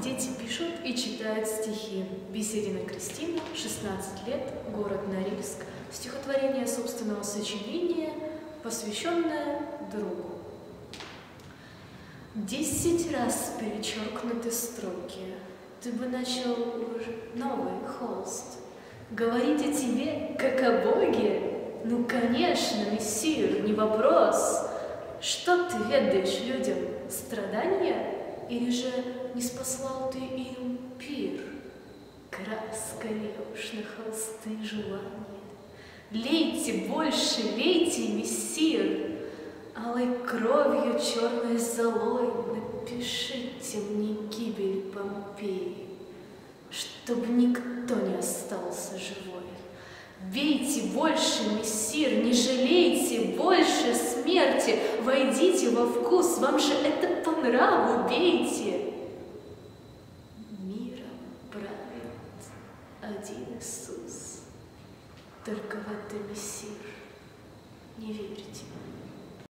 Дети пишут и читают стихи. Беседина Кристина, 16 лет, город Норильск. Стихотворение собственного сочинения, посвященное другу. 10 раз перечеркнуты строки. Ты бы начал уже новый холст. Говорить о тебе, как о Боге? Ну, конечно, мессир, не вопрос. Что ты ведаешь людям? Страдания? Или же не спаслал ты им пир? Краска льешь на холсты желания. Лейте больше, лейте, мессир. Алой кровью черной золой напишите мне гибель Помпеи, чтоб никто не остался живой. Бейте больше, мессир, не жалейте больше смерти. Войдите во вкус, вам же это по нраву, бейте. Миром правит один Иисус, только в это, мессир, не верьте.